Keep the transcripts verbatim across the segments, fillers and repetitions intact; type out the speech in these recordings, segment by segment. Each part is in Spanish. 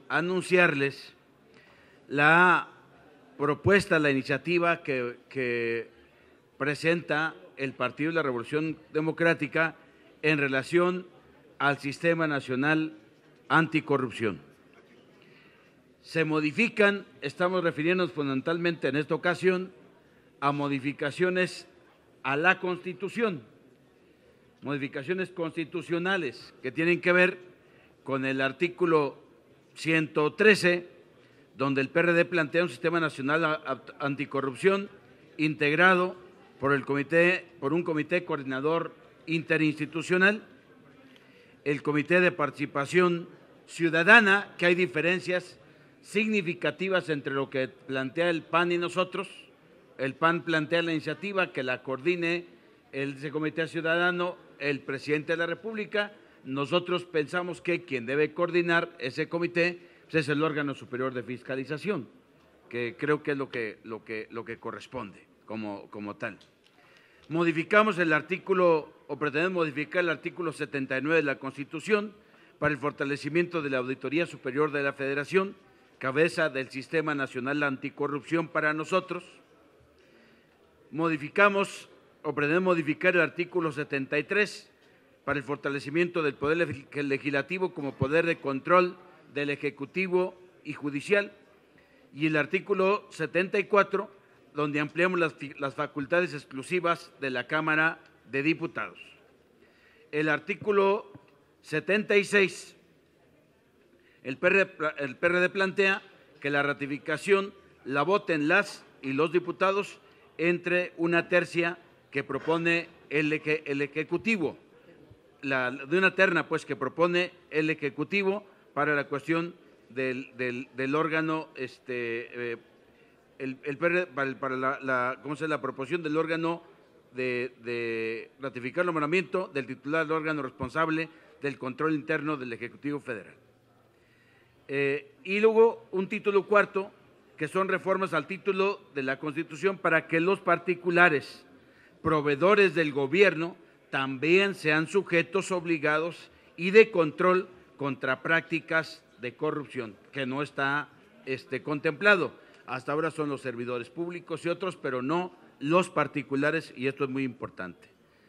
anunciarles la propuesta, la iniciativa que, que presenta el Partido de la Revolución Democrática en relación al Sistema Nacional Anticorrupción. Se modifican, estamos refiriéndonos fundamentalmente en esta ocasión a modificaciones a la Constitución, modificaciones constitucionales que tienen que ver con el artículo ciento trece, donde el P R D plantea un sistema nacional anticorrupción integrado por, el comité, por un comité coordinador interinstitucional, el Comité de Participación Ciudadana, que hay diferencias significativas entre lo que plantea el P A N y nosotros. El P A N plantea la iniciativa que la coordine el ese Comité Ciudadano, el Presidente de la República. Nosotros pensamos que quien debe coordinar ese comité pues es el órgano superior de fiscalización, que creo que es lo que, lo que, lo que corresponde como, como tal. Modificamos el artículo, o pretendemos modificar el artículo setenta y nueve de la Constitución para el fortalecimiento de la Auditoría Superior de la Federación, cabeza del Sistema Nacional Anticorrupción para nosotros. Modificamos, o pretendemos modificar el artículo setenta y tres para el fortalecimiento del Poder Legislativo como poder de control del Ejecutivo y Judicial, y el artículo setenta y cuatro, donde ampliamos las, las facultades exclusivas de la Cámara de Diputados. El artículo setenta y seis, el P R D, el P R D plantea que la ratificación la voten las y los diputados entre una tercia que propone el, el Ejecutivo, la, de una terna pues que propone el Ejecutivo para la cuestión del, del, del órgano, este, eh, el, el P R D, para, para la, la, ¿cómo se llama? La proposición del órgano de, de ratificar el nombramiento del titular del órgano responsable del control interno del Ejecutivo Federal. Eh, y luego un título cuarto, que son reformas al título de la Constitución para que los particulares proveedores del gobierno también sean sujetos obligados y de control contra prácticas de corrupción, que no está este, contemplado. Hasta ahora son los servidores públicos y otros, pero no los particulares, y esto es muy importante.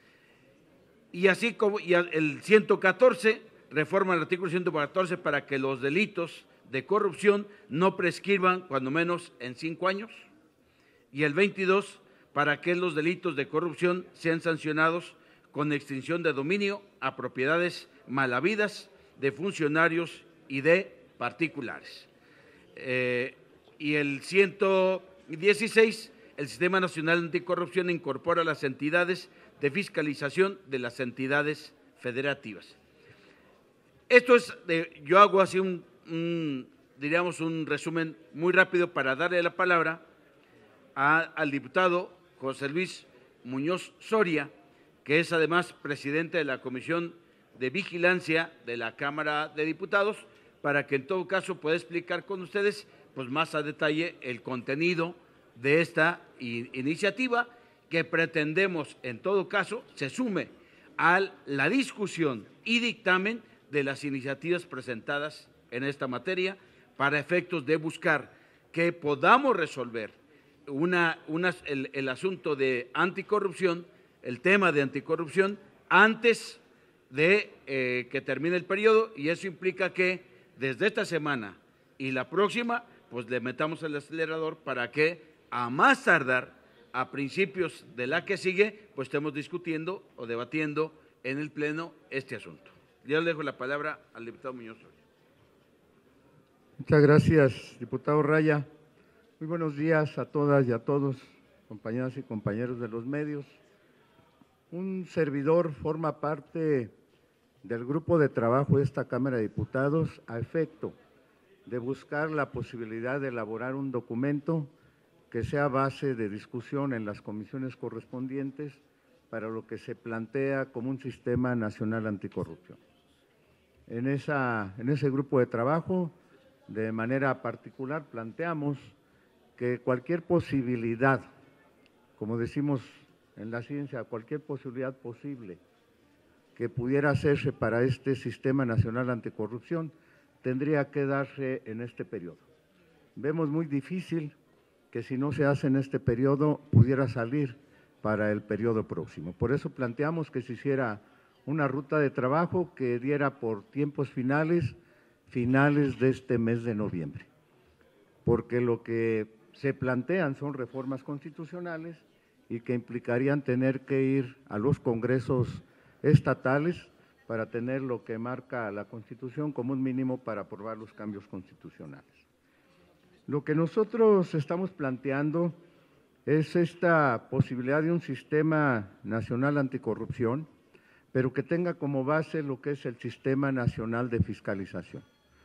Y así como y el ciento catorce, reforma el artículo ciento catorce para que los delitos de corrupción no prescriban cuando menos en cinco años, y el veintidós para que los delitos de corrupción sean sancionados con extinción de dominio a propiedades mal habidas de funcionarios y de particulares. Eh, y el ciento dieciséis, el Sistema Nacional Anticorrupción incorpora las entidades de fiscalización de las entidades federativas. Esto es, de, yo hago así un, un, diríamos, un resumen muy rápido para darle la palabra a, al diputado José Luis Muñoz Soria, que es además presidente de la Comisión de Vigilancia de la Cámara de Diputados, para que en todo caso pueda explicar con ustedes pues más a detalle el contenido de esta iniciativa que pretendemos en todo caso se sume a la discusión y dictamen de las iniciativas presentadas en esta materia para efectos de buscar que podamos resolver una, una, el, el asunto de anticorrupción, el tema de anticorrupción antes de eh, que termine el periodo, y eso implica que desde esta semana y la próxima pues le metamos el acelerador para que a más tardar a principios de la que sigue pues estemos discutiendo o debatiendo en el Pleno este asunto. Yo le dejo la palabra al diputado Muñoz Soria. Muchas gracias, diputado Raya. Muy buenos días a todas y a todos, compañeras y compañeros de los medios. Un servidor forma parte del grupo de trabajo de esta Cámara de Diputados a efecto de buscar la posibilidad de elaborar un documento que sea base de discusión en las comisiones correspondientes para lo que se plantea como un sistema nacional anticorrupción. En, esa, en ese grupo de trabajo, de manera particular, planteamos que cualquier posibilidad, como decimos en la ciencia, cualquier posibilidad posible que pudiera hacerse para este sistema nacional anticorrupción tendría que darse en este periodo. Vemos muy difícil que si no se hace en este periodo pudiera salir para el periodo próximo. Por eso planteamos que se hiciera una ruta de trabajo que diera por tiempos finales, finales de este mes de noviembre, porque lo que se plantean son reformas constitucionales y que implicarían tener que ir a los congresos estatales para tener lo que marca la Constitución como un mínimo para aprobar los cambios constitucionales. Lo que nosotros estamos planteando es esta posibilidad de un sistema nacional anticorrupción, pero que tenga como base lo que es el Sistema Nacional de Fiscalización.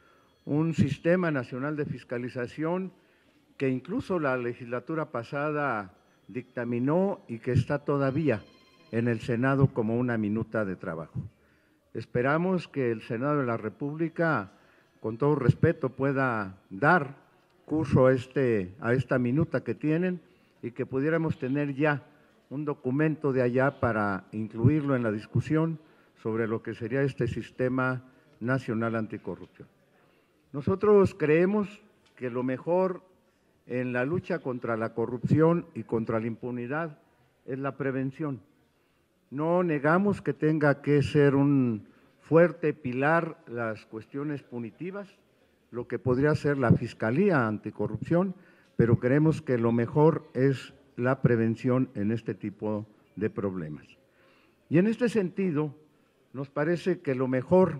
Un Sistema Nacional de Fiscalización que incluso la legislatura pasada dictaminó y que está todavía en el Senado como una minuta de trabajo. Esperamos que el Senado de la República, con todo respeto, pueda dar curso a, este, a esta minuta que tienen y que pudiéramos tener ya un documento de allá para incluirlo en la discusión sobre lo que sería este Sistema Nacional Anticorrupción. Nosotros creemos que lo mejor en la lucha contra la corrupción y contra la impunidad es la prevención. No negamos que tenga que ser un fuerte pilar las cuestiones punitivas, lo que podría ser la Fiscalía Anticorrupción, pero creemos que lo mejor es la prevención en este tipo de problemas. Y en este sentido, nos parece que lo mejor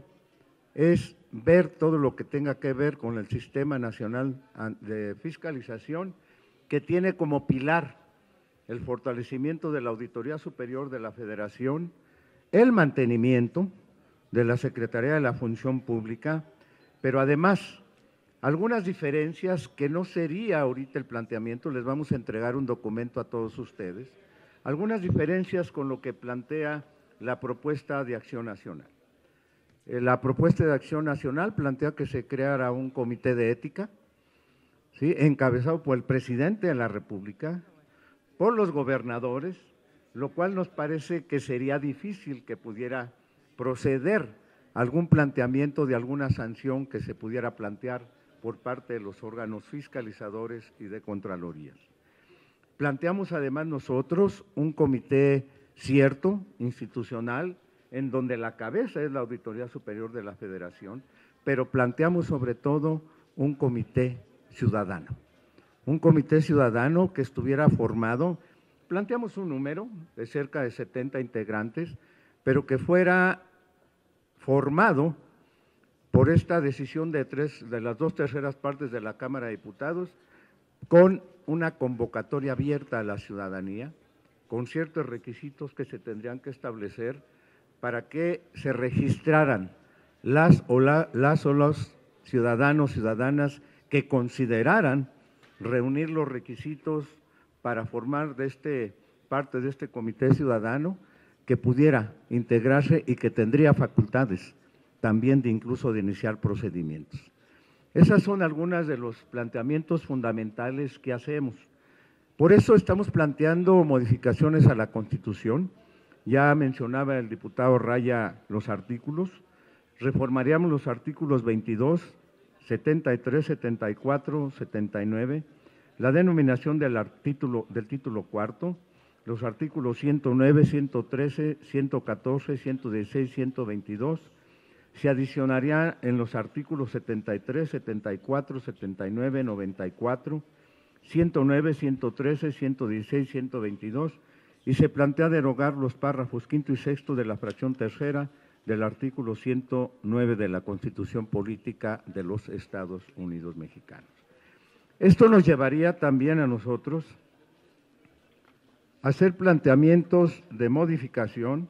es ver todo lo que tenga que ver con el Sistema Nacional de Fiscalización, que tiene como pilar el fortalecimiento de la Auditoría Superior de la Federación, el mantenimiento de la Secretaría de la Función Pública, pero además algunas diferencias que no sería ahorita el planteamiento, les vamos a entregar un documento a todos ustedes, algunas diferencias con lo que plantea la propuesta de Acción Nacional. La propuesta de Acción Nacional plantea que se creara un comité de ética, ¿sí?, encabezado por el presidente de la República, por los gobernadores, lo cual nos parece que sería difícil que pudiera proceder algún planteamiento de alguna sanción que se pudiera plantear por parte de los órganos fiscalizadores y de contralorías. Planteamos además nosotros un comité cierto, institucional, en donde la cabeza es la Auditoría Superior de la Federación, pero planteamos sobre todo un comité ciudadano, un comité ciudadano que estuviera formado, planteamos un número de cerca de setenta integrantes, pero que fuera formado por esta decisión de, tres, de las dos terceras partes de la Cámara de Diputados, con una convocatoria abierta a la ciudadanía, con ciertos requisitos que se tendrían que establecer para que se registraran las o, la, las o los ciudadanos, ciudadanas que consideraran reunir los requisitos para formar de este, parte de este comité ciudadano que pudiera integrarse y que tendría facultades también de incluso de iniciar procedimientos. Esas son algunas de los planteamientos fundamentales que hacemos. Por eso estamos planteando modificaciones a la Constitución. Ya mencionaba el diputado Raya los artículos, reformaríamos los artículos veintidós, setenta y tres, setenta y cuatro, setenta y nueve, la denominación del, título, del título cuarto, los artículos ciento nueve, ciento trece, ciento catorce, ciento dieciséis, ciento veintidós, se adicionaría en los artículos setenta y tres, setenta y cuatro, setenta y nueve, noventa y cuatro, ciento nueve, ciento trece, ciento dieciséis, ciento veintidós, y se plantea derogar los párrafos quinto y sexto de la fracción tercera del artículo ciento nueve de la Constitución Política de los Estados Unidos Mexicanos. Esto nos llevaría también a nosotros a hacer planteamientos de modificación.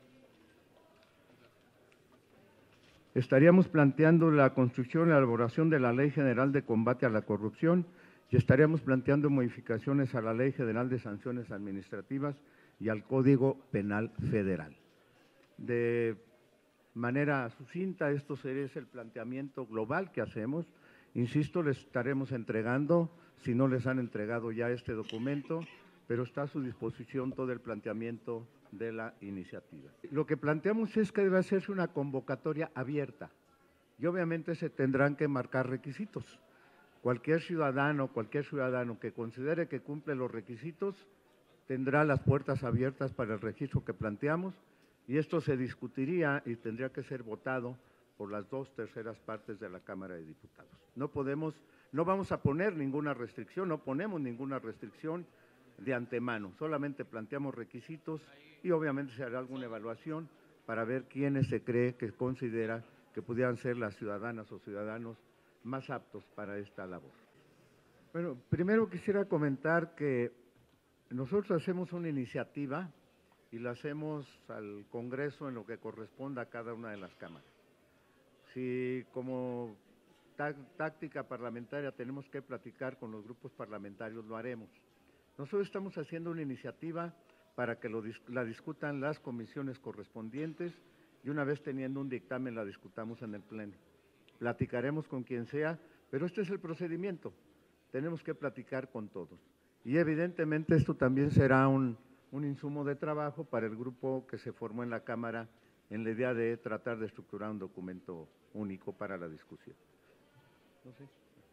Estaríamos planteando la construcción y la elaboración de la Ley General de Combate a la Corrupción y estaríamos planteando modificaciones a la Ley General de Sanciones Administrativas y al Código Penal Federal. De manera sucinta, esto sería el planteamiento global que hacemos. Insisto, les estaremos entregando, si no les han entregado ya este documento, pero está a su disposición todo el planteamiento de la iniciativa. Lo que planteamos es que debe hacerse una convocatoria abierta. y obviamente se tendrán que marcar requisitos. Cualquier ciudadano, cualquier ciudadano que considere que cumple los requisitos tendrá las puertas abiertas para el registro que planteamos y esto se discutiría y tendría que ser votado por las dos terceras partes de la Cámara de Diputados. No podemos, no vamos a poner ninguna restricción, no ponemos ninguna restricción de antemano, solamente planteamos requisitos y obviamente se hará alguna evaluación para ver quiénes se cree que considera que pudieran ser las ciudadanas o ciudadanos más aptos para esta labor. Bueno, primero quisiera comentar que nosotros hacemos una iniciativa y la hacemos al Congreso en lo que corresponda a cada una de las cámaras. Si como táctica parlamentaria tenemos que platicar con los grupos parlamentarios, lo haremos. Nosotros estamos haciendo una iniciativa para que lo, la discutan las comisiones correspondientes y una vez teniendo un dictamen la discutamos en el Pleno. Platicaremos con quien sea, pero este es el procedimiento, tenemos que platicar con todos. Y evidentemente esto también será un, un insumo de trabajo para el grupo que se formó en la Cámara en la idea de tratar de estructurar un documento único para la discusión. No sé.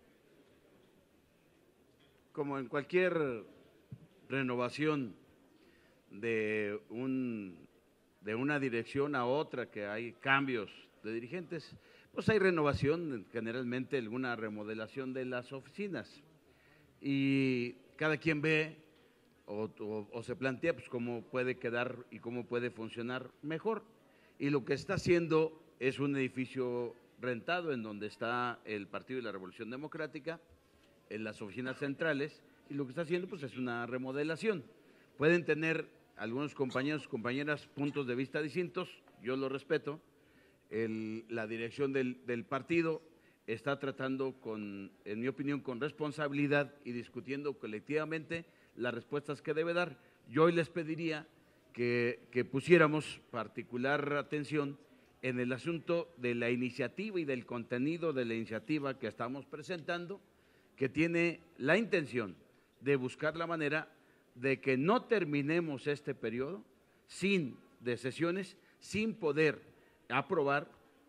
Como en cualquier renovación de, un, de una dirección a otra, que hay cambios de dirigentes, pues hay renovación, generalmente alguna remodelación de las oficinas y cada quien ve o, o, o se plantea pues cómo puede quedar y cómo puede funcionar mejor. Y lo que está haciendo es un edificio rentado en donde está el Partido de la Revolución Democrática, en las oficinas centrales, y lo que está haciendo pues es una remodelación. Pueden tener algunos compañeros, compañeras, puntos de vista distintos, yo lo respeto. El, la dirección del, del partido está tratando con, en mi opinión, con responsabilidad y discutiendo colectivamente las respuestas que debe dar. Yo hoy les pediría que, que pusiéramos particular atención en el asunto de la iniciativa y del contenido de la iniciativa que estamos presentando, que tiene la intención de buscar la manera de que no terminemos este periodo sin de sesiones, sin poder aprobar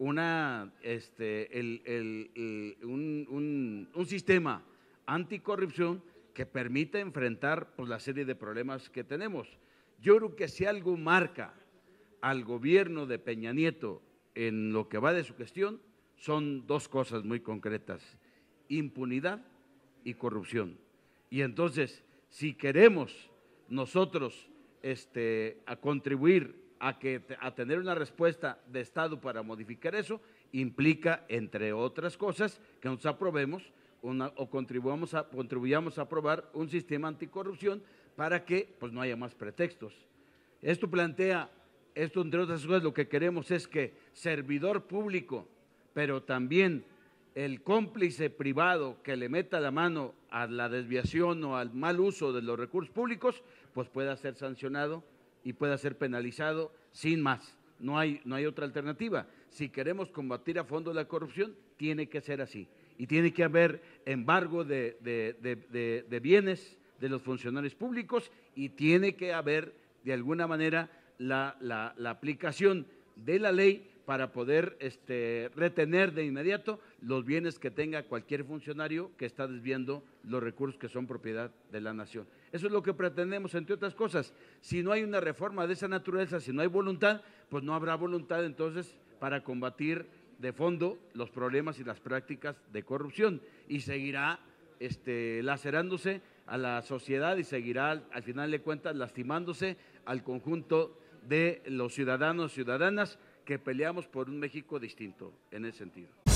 una, este, el, el, el, un, un, un sistema anticorrupción que permita enfrentar pues, la serie de problemas que tenemos. Yo creo que si algo marca al gobierno de Peña Nieto en lo que va de su gestión, son dos cosas muy concretas: impunidad y corrupción. Y entonces, si queremos nosotros este, a contribuir a, que, a tener una respuesta de Estado para modificar eso, implica, entre otras cosas, que nos aprobemos una, o contribuyamos a, contribuyamos a aprobar un sistema anticorrupción para que pues, no haya más pretextos. Esto plantea, esto entre otras cosas, lo que queremos es que servidor público, pero también el cómplice privado que le meta la mano a la desviación o al mal uso de los recursos públicos, pues pueda ser sancionado y pueda ser penalizado sin más. No hay, no hay otra alternativa. Si queremos combatir a fondo la corrupción, tiene que ser así. Y tiene que haber embargo de, de, de, de, de bienes de los funcionarios públicos y tiene que haber, de alguna manera, la, la, la aplicación de la ley para poder este, retener de inmediato los bienes que tenga cualquier funcionario que está desviando los recursos que son propiedad de la nación. Eso es lo que pretendemos, entre otras cosas. Si no hay una reforma de esa naturaleza, si no hay voluntad, pues no habrá voluntad entonces para combatir de fondo los problemas y las prácticas de corrupción y seguirá este, lacerándose a la sociedad y seguirá, al final de cuentas, lastimándose al conjunto de los ciudadanos y ciudadanas que peleamos por un México distinto en ese sentido.